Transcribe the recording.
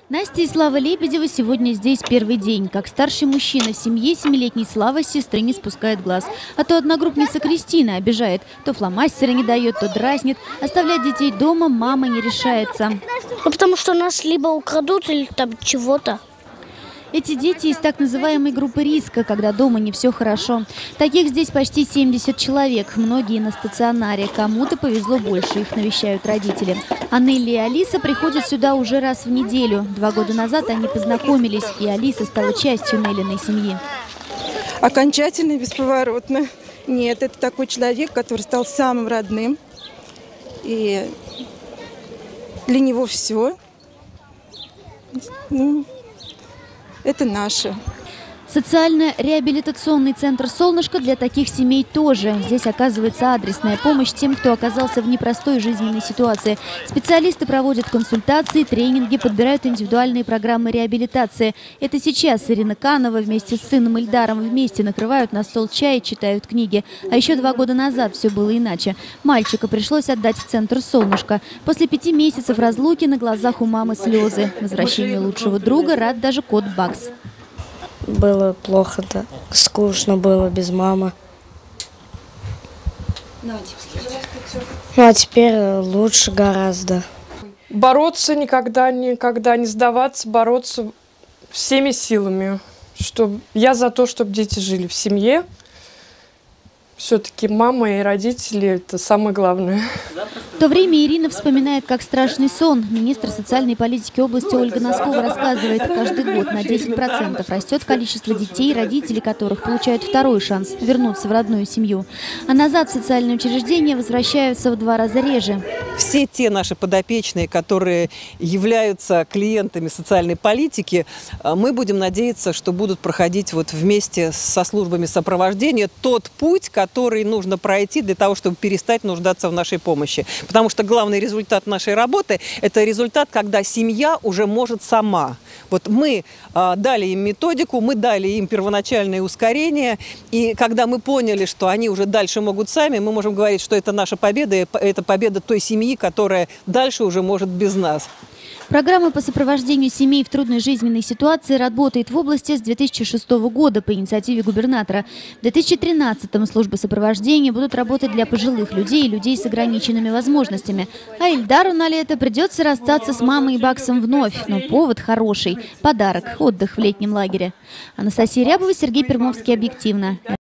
Настя и Слава Лебедева сегодня здесь первый день. Как старший мужчина в семье, 7-летний Слава с сестры не спускает глаз. А то одногруппница Кристина обижает. То фломастеры не дает, то дразнит. Оставлять детей дома мама не решается. Потому что нас либо украдут, или там чего-то. Эти дети из так называемой группы риска, когда дома не все хорошо. Таких здесь почти 70 человек, многие на стационаре. Кому-то повезло больше, их навещают родители. А Нелли и Алиса приходят сюда уже раз в неделю. 2 года назад они познакомились, и Алиса стала частью Неллиной семьи. Окончательно и бесповоротно. Нет, это такой человек, который стал самым родным. И для него все. Это наше. Социально-реабилитационный центр «Солнышко» для таких семей тоже. Здесь оказывается адресная помощь тем, кто оказался в непростой жизненной ситуации. Специалисты проводят консультации, тренинги, подбирают индивидуальные программы реабилитации. Это сейчас Ирина Канова вместе с сыном Ильдаром вместе накрывают на стол чай и читают книги. А еще 2 года назад все было иначе. Мальчика пришлось отдать в центр «Солнышко». После 5 месяцев разлуки на глазах у мамы слезы. Возвращению лучшего друга рад даже кот Бакс. Было плохо-то, скучно было без мамы. А теперь лучше гораздо. Бороться никогда не сдаваться, бороться всеми силами. Я за то, чтобы дети жили в семье. Все-таки мама и родители – это самое главное. В то время Ирина вспоминает как страшный сон. Министр социальной политики области Ольга Носкова рассказывает, каждый год на 10% растет количество детей, родители которых получают второй шанс вернуться в родную семью. А назад в социальные учреждения возвращаются в 2 раза реже. Все те наши подопечные, которые являются клиентами социальной политики, мы будем надеяться, что будут проходить вместе со службами сопровождения тот путь, который нужно пройти для того, чтобы перестать нуждаться в нашей помощи. Потому что главный результат нашей работы – это результат, когда семья уже может сама. Мы дали им методику, мы дали им первоначальное ускорение, и когда мы поняли, что они уже дальше могут сами, мы можем говорить, что это наша победа, и это победа той семьи, которая дальше уже может без нас. Программа по сопровождению семей в трудной жизненной ситуации работает в области с 2006 года по инициативе губернатора. В 2013-м службы сопровождения будут работать для пожилых людей и людей с ограниченными возможностями. А Ильдару на лето придется расстаться с мамой и Баксом вновь. Но повод хороший – подарок, отдых в летнем лагере. Анастасия Рябова, Сергей Пермовский, «Объективно».